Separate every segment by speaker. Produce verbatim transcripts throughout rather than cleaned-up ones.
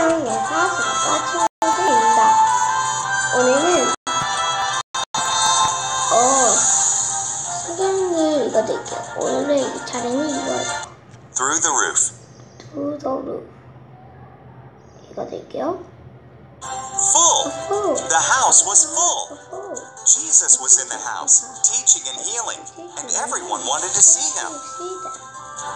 Speaker 1: 세상에서 수고가 친구들입니다. 오늘은 어 성경을 읽어드릴게요. 오늘의 차례는 이거예요.
Speaker 2: Through the roof.
Speaker 1: Through the roof. 읽어드릴게요.
Speaker 2: Full.
Speaker 1: Full.
Speaker 2: The house was full.
Speaker 1: Full.
Speaker 2: Jesus was in the house, teaching and healing, and everyone wanted to see him.
Speaker 1: See them.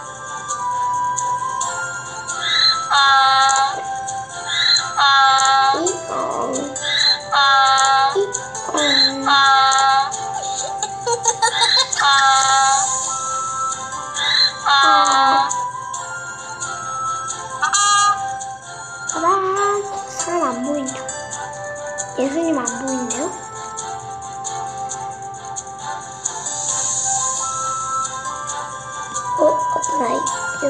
Speaker 1: 이공 이공 사람 사람 안 보인다. 예수님 안 보이는데요? 어 어떤 아이?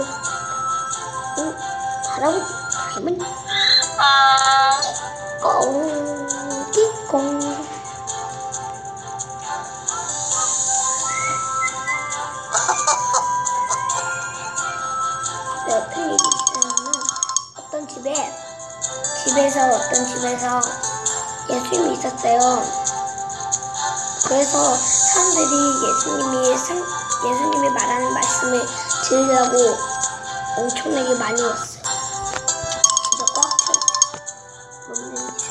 Speaker 1: 응 할아버지 할머니. 꽁기꽁. 네, 어떤 일이 있었냐면 어떤 집에 집에서 어떤 집에서 예수님이 있었어요. 그래서 사람들이 예수님이 상, 예수님이 말하는 말씀을 들으려고 엄청나게 많이 왔어요. 진짜 꽉 차. 뭔지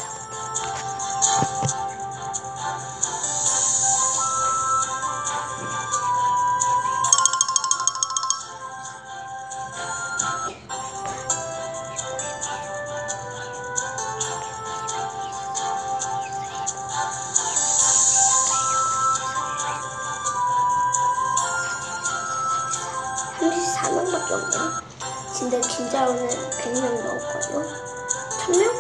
Speaker 1: 삼십사 명밖에 없네요. 진짜 진짜로는 백 명 넘을걸요? 천 명?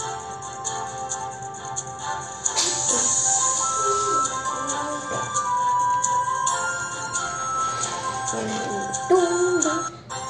Speaker 1: 뚱뚱.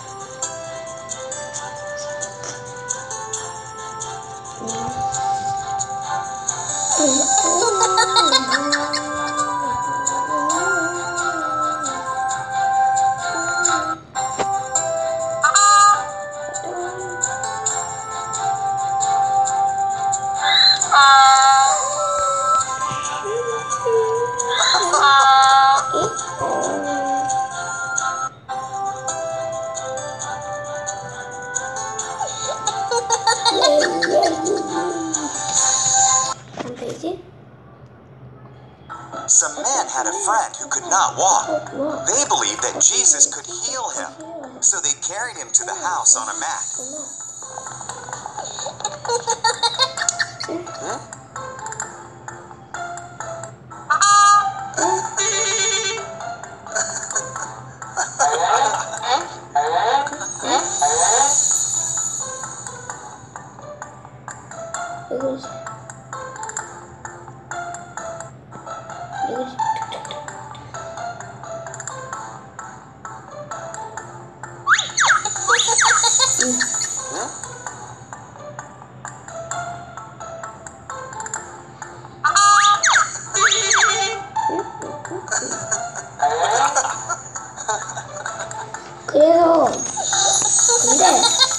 Speaker 2: Some man had a friend who could not walk. They believed that Jesus could heal him, so they carried him to the house on a mat. Hmm?
Speaker 1: 그래서 근데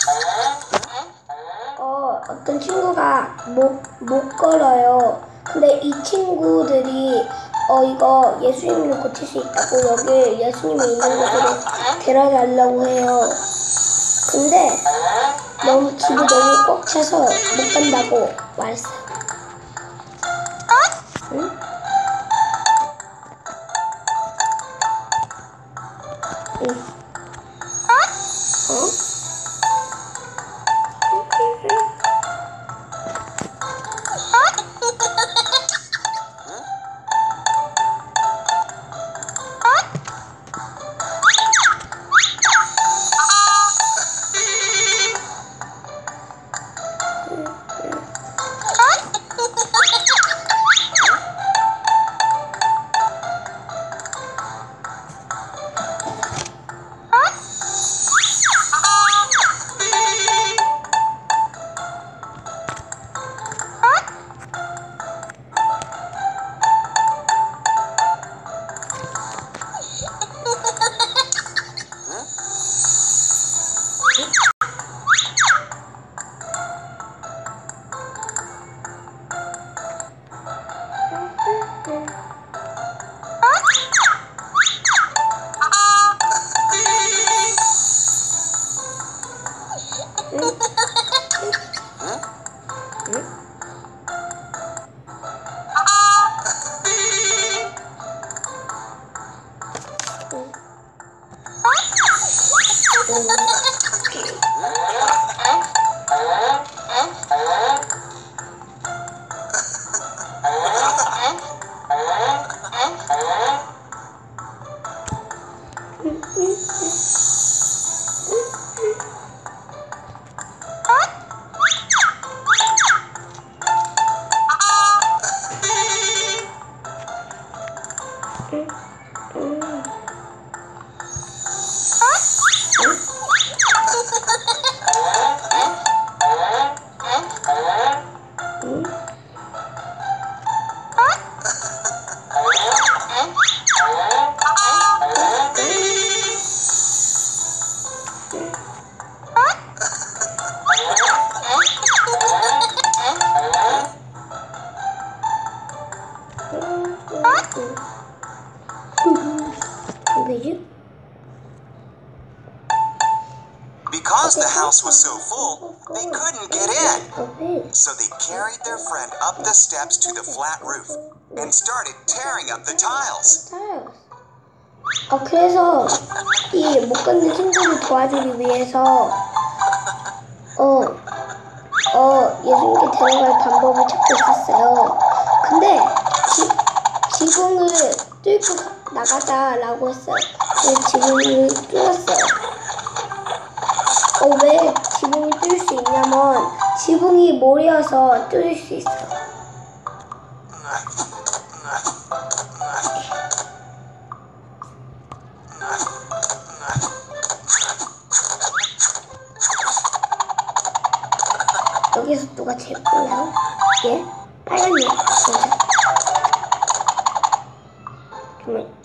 Speaker 1: 어 어떤 친구가 못 못 걸어요. 근데 이 친구들이 어 이거 예수님을 고칠 수 있다고 여기 예수님이 있는 곳으로 데려가려고 해요. 근데 너무 집이 너무 꽉 차서 못 간다고 말했어요. 응? 응. 어?
Speaker 2: Because the house was so full, they couldn't get in. So they carried their friend up the steps to the flat roof and started tearing up the tiles.
Speaker 1: 어, 그래서 이 못 걷는 친구를 도와주기 위해서 어, 어, 예수님께 데려갈 방법을 찾고 있었어요. 근데 지, 지붕을 뚫고 나가자라고 했어요. 근데 지붕을 뚫었어요. 어, 왜 지붕이 뚫을 수 있냐면 지붕이 모래여서 뚫을 수 있어. 여기서 누가 제일 빨라요? 예? 빨간색. 정말.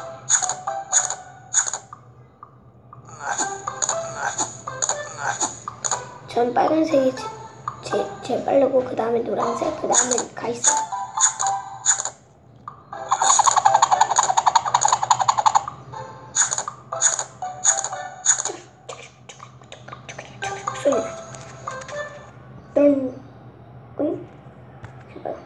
Speaker 1: 전 빨간색이 제, 제, 제일 빠르고 그 다음에 노란색, 그 다음에 가 있어요. 소리 나죠? 응, 응, 제발.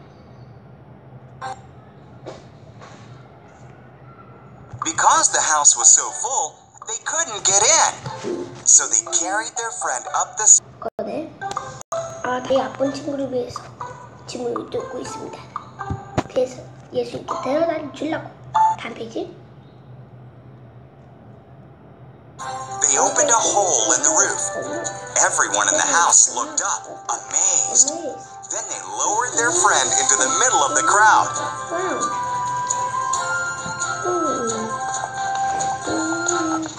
Speaker 2: Because the house was so full, they couldn't get in. So they carried their friend up the stairs.
Speaker 1: 거네. 아, 내 아픈 친구를 위해서 지문을 뚫고 있습니다. 그래서 예수님께 데려다 주려고. 다음 페이지.
Speaker 2: They opened a hole in the roof. Everyone in the house looked up, amazed. Then they lowered their friend into the middle of the crowd.
Speaker 1: 와우. 음. 음.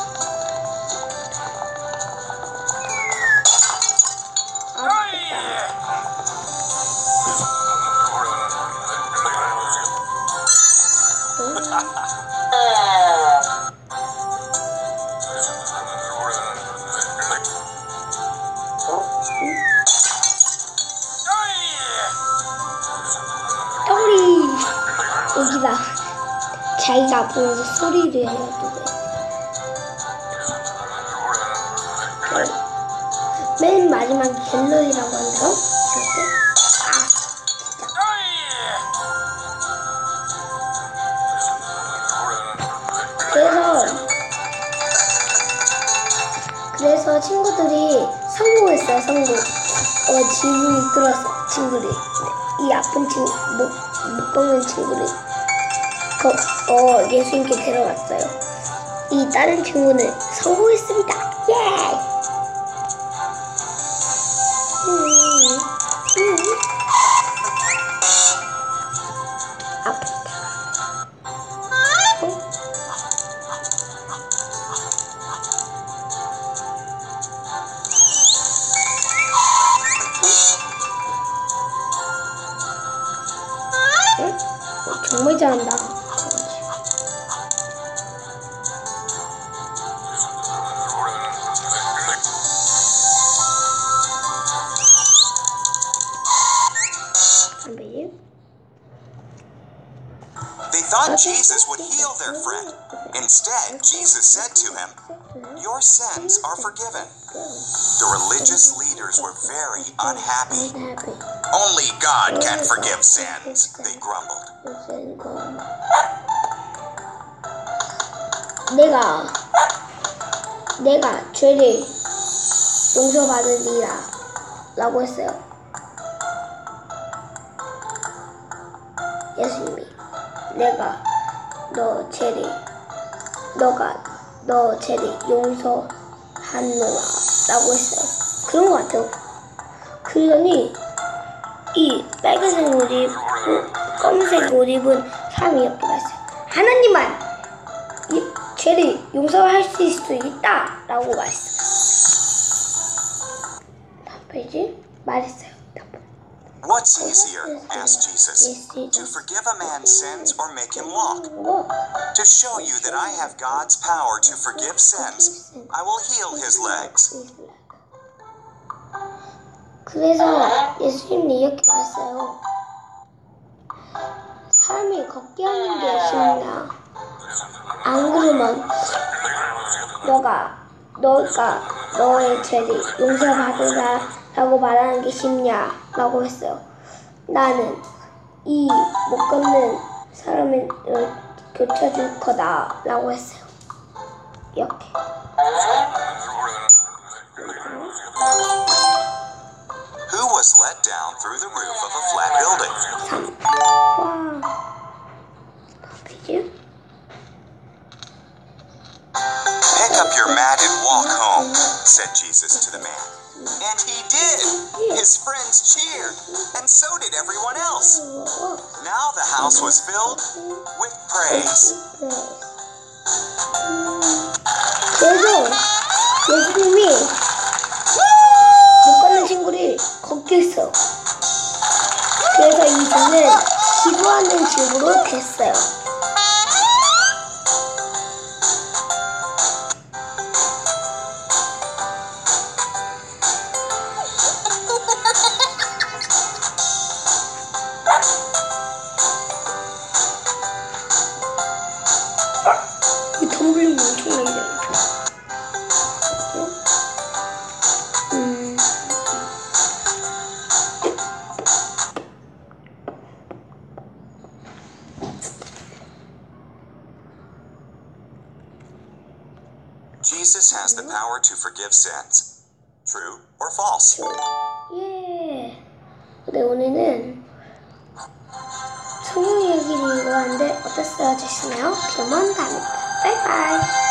Speaker 1: 소리 여기다 자기가 아프면서 소리를 해가지고 맨 마지막 갤러리라고 한대요. 이렇게 아 진짜 그래서 그래서 친구들이 성공했어요. 성공. 어 지붕이 뚫었어. 친구들이 이 아픈 친구 못, 못 걷는 친구를 그, 어 예수님께 데려갔어요. 이 다른 친구는 성공했습니다. 예! 음, 음. 아프다. 어? 응? 어, 정말 잘한다.
Speaker 2: They thought Jesus would heal their friend. Instead, Jesus said to him, "Your sins are forgiven." The religious leaders were very unhappy. Only God can forgive sins, they grumbled.
Speaker 1: 내가 내가 죄를 용서받으리라 라고 했어요. 예수님이 내가 너 죄를 너가 너 죄를 용서하노라 라고 했어요. 그런 것 같아요. 그러니 이 빨간색 옷 입고 검은색 옷 입은 사람이 이렇게 말했어요. 하나님만 이 죄를 용서할 수 있다 라고 말했어요. 답이지? 말했어요. 답.
Speaker 2: What's easier? asked Jesus. To forgive a man's sins or make him walk? To show you that I have God's power to forgive sins, I will heal his legs.
Speaker 1: 그래서 예수님이 이렇게 말했어요. 사람이 걷게 하는 게 쉽냐? 안 그러면 너가 너가 너의 죄를 용서받으라 라고 말하는 게 쉽냐? 라고 했어요. 나는 이 못 걷는 사람을 고쳐줄 거다 라고 했어요. 이렇게.
Speaker 2: Who was let down through the roof of a flat building?
Speaker 1: 와. 답이지?
Speaker 2: Pick up your mat and walk home, said Jesus to the man. And he did. His friends cheered, and so did everyone else. Now the house was filled with praise.
Speaker 1: 그래서 예수님이 못 걷는 친구를 걷게 했어요. 그래서 이 집은 기도하는 집으로 됐어요. 이 텀블링 엄청나게 잘 음.
Speaker 2: Jesus has the power to forgive sins. True or false?
Speaker 1: 예. 네, 오늘은 성경 이야기를 읽어봤는데 어땠어요? 좋으시나요? 그러면 다음에 봐요. 바이바이.